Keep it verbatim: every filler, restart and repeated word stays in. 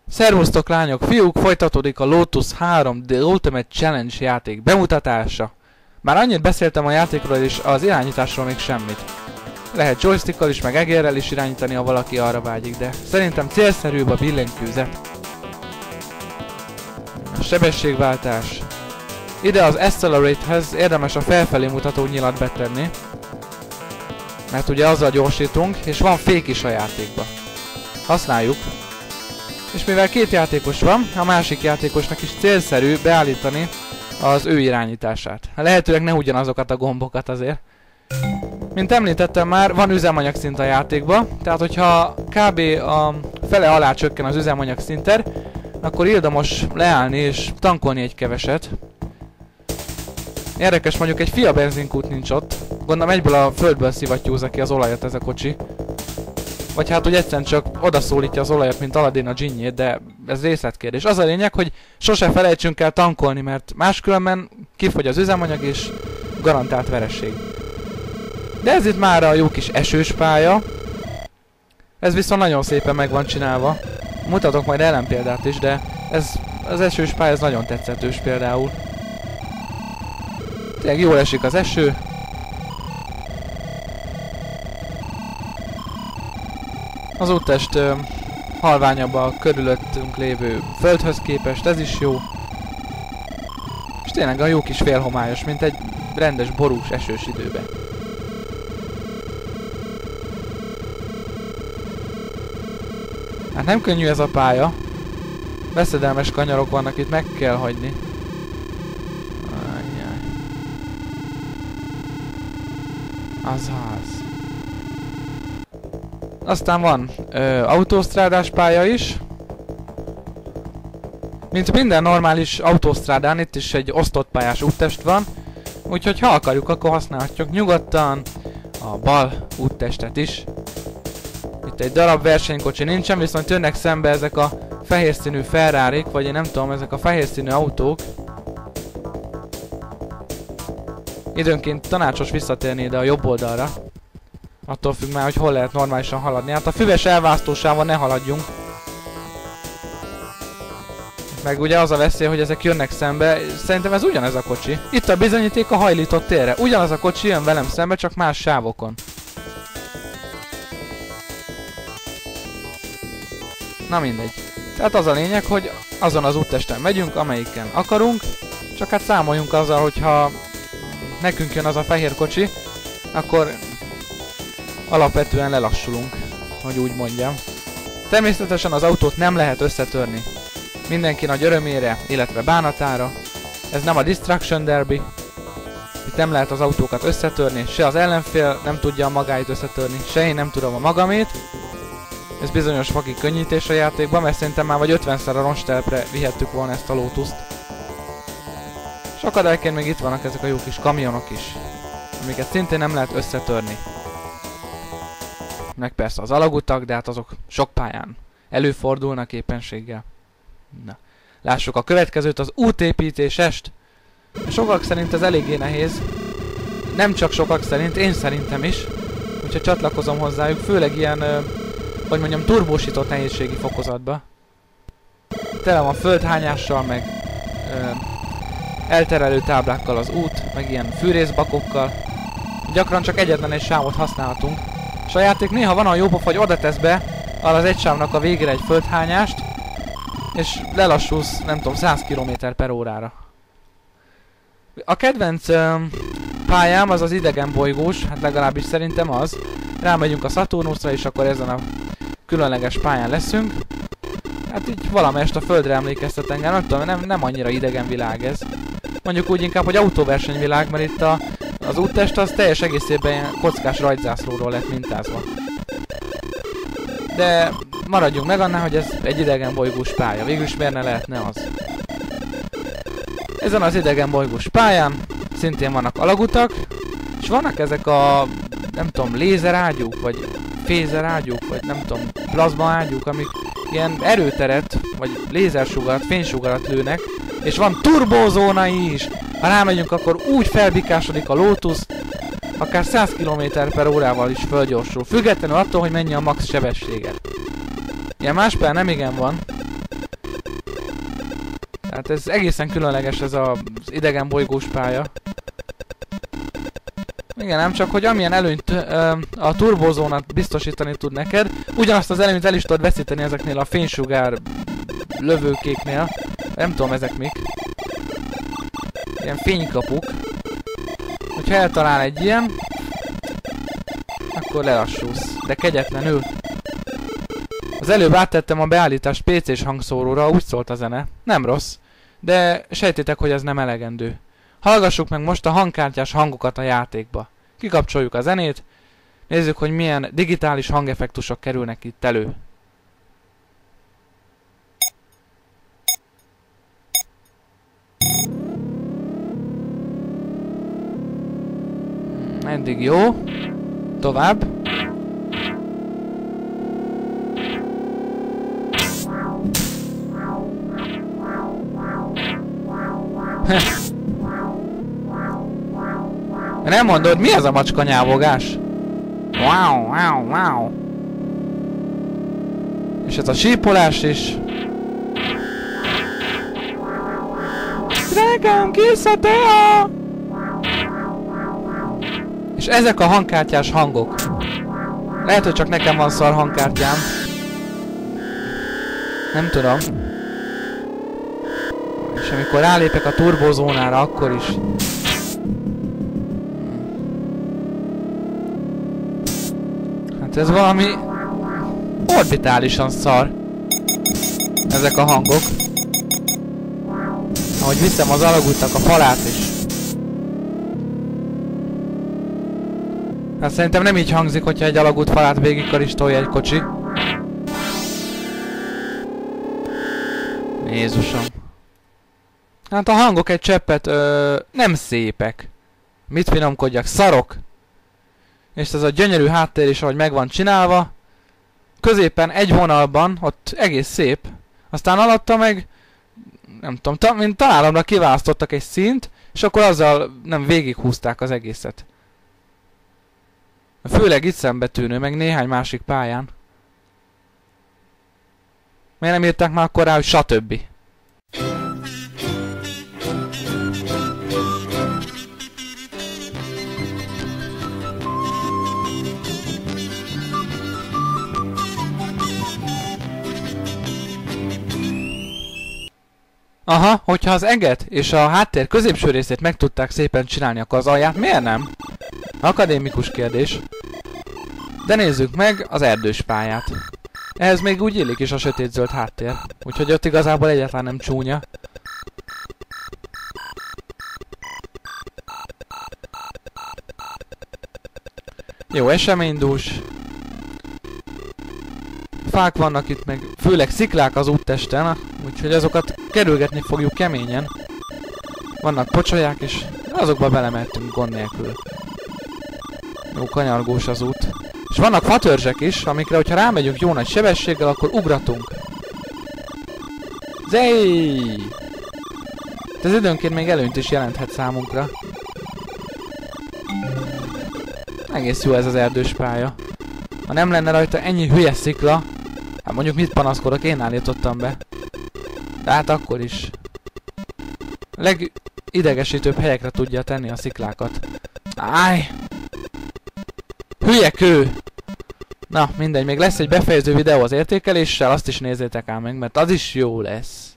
Szervusztok lányok, fiúk, folytatódik a Lotus három The Ultimate Challenge játék bemutatása. Már annyit beszéltem a játékról és az irányításról még semmit. Lehet joystickkal is, meg egérrel is irányítani, ha valaki arra vágyik, de szerintem célszerűbb a billentyűzet. A sebességváltás. Ide az Accelerate-hez érdemes a felfelé mutató nyilat betenni. Mert ugye azzal gyorsítunk, és van fék is a játékban. Használjuk. És mivel két játékos van, a másik játékosnak is célszerű beállítani az ő irányítását. Lehetőleg ne ugyanazokat a gombokat azért. Mint említettem már, van üzemanyag szint a játékban, tehát hogyha kb. A fele alá csökken az üzemanyag szinted, akkor érdemes leállni és tankolni egy keveset. Érdekes, mondjuk egy fia benzinkút nincs ott. Gondolom egyből a földből szivattyúzza ki az olajat ez a kocsi. Vagy hát úgy egyszerűen csak odaszólítja az olajat, mint Aladdin a dzsinnyét, de ez részletkérdés. Az a lényeg, hogy sose felejtsünk el tankolni, mert máskülönben kifogy az üzemanyag és garantált vereség. De ez itt már a jó kis esős pálya. Ez viszont nagyon szépen meg van csinálva. Mutatok majd ellenpéldát is, de ez, az esős pálya ez nagyon tetszetős például. Tényleg jól esik az eső. Az úttest ö, halványabb a körülöttünk lévő földhöz képest, ez is jó. És tényleg a jó kis félhomályos, mint egy rendes borús esős időben. Hát nem könnyű ez a pálya. Veszedelmes kanyarok vannak itt, meg kell hagyni. Ajjaj. Azaz. Aztán van ö, autósztrádás pálya is. Mint minden normális autósztrádán, itt is egy osztott pályás úttest van. Úgyhogy ha akarjuk, akkor használhatjuk nyugodtan a bal úttestet is. Itt egy darab versenykocsi nincsen, viszont jönnek szembe ezek a fehér színű Ferrarik, vagy én nem tudom, ezek a fehér színű autók. Időnként tanácsos visszatérni ide a jobb oldalra. Attól függ már, hogy hol lehet normálisan haladni. Hát a füves elválasztósával ne haladjunk. Meg ugye az a veszély, hogy ezek jönnek szembe. Szerintem ez ugyanez a kocsi. Itt a bizonyíték a hajlított térre. Ugyanaz a kocsi jön velem szembe, csak más sávokon. Na mindegy. Tehát az a lényeg, hogy azon az úttesten megyünk, amelyiken akarunk. Csak hát számoljunk azzal, hogyha nekünk jön az a fehér kocsi, akkor alapvetően lelassulunk, hogy úgy mondjam. Természetesen az autót nem lehet összetörni. Mindenki nagy örömére, illetve bánatára. Ez nem a Destruction Derby. Itt nem lehet az autókat összetörni, se az ellenfél nem tudja a magáit összetörni, se én nem tudom a magamét. Ez bizonyos faki könnyítés a játékban, mert szerintem már vagy ötvenszer a ronstelepre vihettük volna ezt a Lotuszt. És akadályként még itt vannak ezek a jó kis kamionok is, amiket szintén nem lehet összetörni. Meg persze az alagutak, de hát azok sok pályán előfordulnak éppenséggel. Na, lássuk a következőt, az útépítésest. Sokak szerint ez eléggé nehéz. Nem csak sokak szerint, én szerintem is. Úgyhogy csatlakozom hozzájuk, főleg ilyen, ö, hogy mondjam, turbósított nehézségi fokozatba. Tele van földhányással, meg ö, elterelő táblákkal az út, meg ilyen fűrészbakokkal. Gyakran csak egyetlen egy sávot használhatunk. És a játék néha van a jópofa, hogy oda tesz be arra az egy sávnak a végére egy földhányást, és lelassulsz, nem tudom, száz kilométer per órára. A kedvenc um, pályám az az idegen bolygós, hát legalábbis szerintem az. Rámegyünk a Saturnusra, és akkor ezen a különleges pályán leszünk. Hát így valamelyest a Földre emlékeztet engem, nem tudom, nem, nem annyira idegen világ ez. Mondjuk úgy inkább, hogy autóversenyvilág, mert itt a, az úttest az teljes egészében ilyen kockás rajtzászlóról lett mintázva. De maradjunk meg annál, hogy ez egy idegen bolygós pálya. Végülis miért ne lehetne az? Ezen az idegen bolygós pályán szintén vannak alagutak, és vannak ezek a, nem tudom, lézerágyúk, vagy fézerágyúk, vagy nem tudom, plazmaágyúk, amik ilyen erőteret, vagy lézersugarat, fénysugarat lőnek, és van turbózóna is! Ha rámegyünk, akkor úgy felbikásodik a Lotus, akár száz kilométer per órával is fölgyorsul, függetlenül attól, hogy mennyi a max sebessége. Ilyen más pályán nem igen van, Hát ez egészen különleges ez a, az idegen bolygós pálya. Igen, nem csak, hogy amilyen előnyt ö, a turbozónat biztosítani tud neked, ugyanazt az előnyt el is tudod veszíteni ezeknél a fénysugár lövőkéknél. Nem tudom ezek mik. Ilyen fénykapuk. Hogyha eltalál egy ilyen, akkor lelassulsz. De kegyetlenül. Az előbb áttettem a beállítást pé cés hangszóróra, úgy szólt a zene. Nem rossz. De sejtitek, hogy ez nem elegendő. Hallgassuk meg most a hangkártyás hangokat a játékba. Kikapcsoljuk a zenét, nézzük, hogy milyen digitális hangeffektusok kerülnek itt elő. Eddig jó. Tovább. Nem mondod, mi ez a macska nyávogás? Wow, wow, wow. És ez a sípolás is. Drágám, kész a tea! És ezek a hangkártyás hangok. Lehet, hogy csak nekem van szar hangkártyám. Nem tudom. És amikor rálépek a turbozónára, akkor is. Hát ez valami orbitálisan szar. Ezek a hangok. Ahogy viszem az alagútnak a falát is. Hát szerintem nem így hangzik, hogyha egy alagút falát végig karistolja egy kocsi. Jézusom. Hát a hangok egy cseppet ö, nem szépek. Mit finomkodjak? Szarok. És ez a gyönyörű háttér is, ahogy meg van csinálva. Középen egy vonalban, ott egész szép. Aztán alatta meg, nem tudom, ta, mint találomra kiválasztottak egy színt, és akkor azzal nem végighúzták az egészet. Főleg itt szembetűnő, meg néhány másik pályán. Miért nem írták már akkor rá, hogy stb. Aha, hogyha az eget és a háttér középső részét meg tudták szépen csinálni, akkor az alját miért nem? Akadémikus kérdés. De nézzük meg az erdős pályát. Ehhez még úgy illik is a sötétzöld háttér. Úgyhogy ott igazából egyáltalán nem csúnya. Jó, eseménydús. Fák vannak itt, meg főleg sziklák az úttesten, úgyhogy azokat kerülgetni fogjuk keményen. Vannak pocsolyák is, azokba belemehetünk gond nélkül. Jó, kanyargós az út. És vannak fatörzsek is, amikre, hogyha rámegyünk jó nagy sebességgel, akkor ugratunk. Zéj! Ez időnként még előnyt is jelenthet számunkra. Egész jó ez az erdős pálya. Ha nem lenne rajta ennyi hülye szikla, hát mondjuk mit panaszkodok, én állítottam be. De hát akkor is. A legidegesítőbb helyekre tudja tenni a sziklákat. Áj! Hülye kő! Na, mindegy, még lesz egy befejező videó az értékeléssel, azt is nézzétek ám meg, mert az is jó lesz.